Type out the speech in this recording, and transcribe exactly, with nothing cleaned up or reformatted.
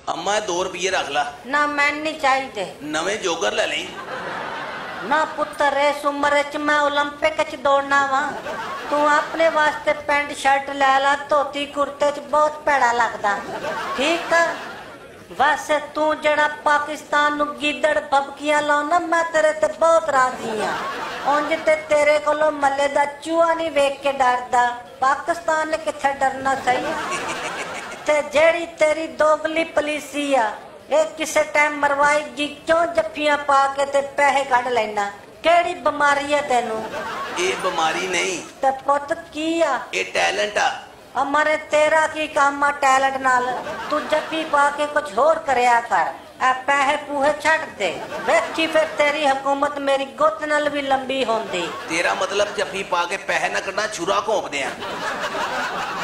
अम्मा दो रुपये रख ला। ना मैं नहीं चाहिए। नवे जोगर ले ली ना पुत्र इस उम्र च मैं ओलंपिक च दौड़ना वा। तू अपने वास्ते पैंट शर्ट लै ला, धोती कुर्ते च बहुत भैड़ा लगदा। ठीक है वैसे तू जड़ा पाकिस्तान नु गिदड़ बबकियां लाउना, मैं तेरे ते बहुत राजी हां। उंज ते तेरे कोलों मल्ले दा चूहा नहीं वेख के डरदा, पाकिस्तान ने किथे डरना सही। ते जेड़ी तेरी दोगली पलीसी आ ये किसे टाइम मरवाएगी, क्यों जफ्फियां पा के ते पैसे कढ़ लेना? केड़ी बीमारी है तेनू? ये बीमारी नहीं ते पुत की आ? ये टैलेंट आ। हमारे तेरा की काम आ टैलेंट नाल? तू जफ्फी पा के कुछ होर करया कर, आ पैसे पूहे छड़ दे, वेखी फिर तेरी हुकूमत मेरी गुत नाल भी लंबी होंदी। तेरा मतलब जफ्फी पा के पैसे ना कढ़ना, छुरा घोंप दिया।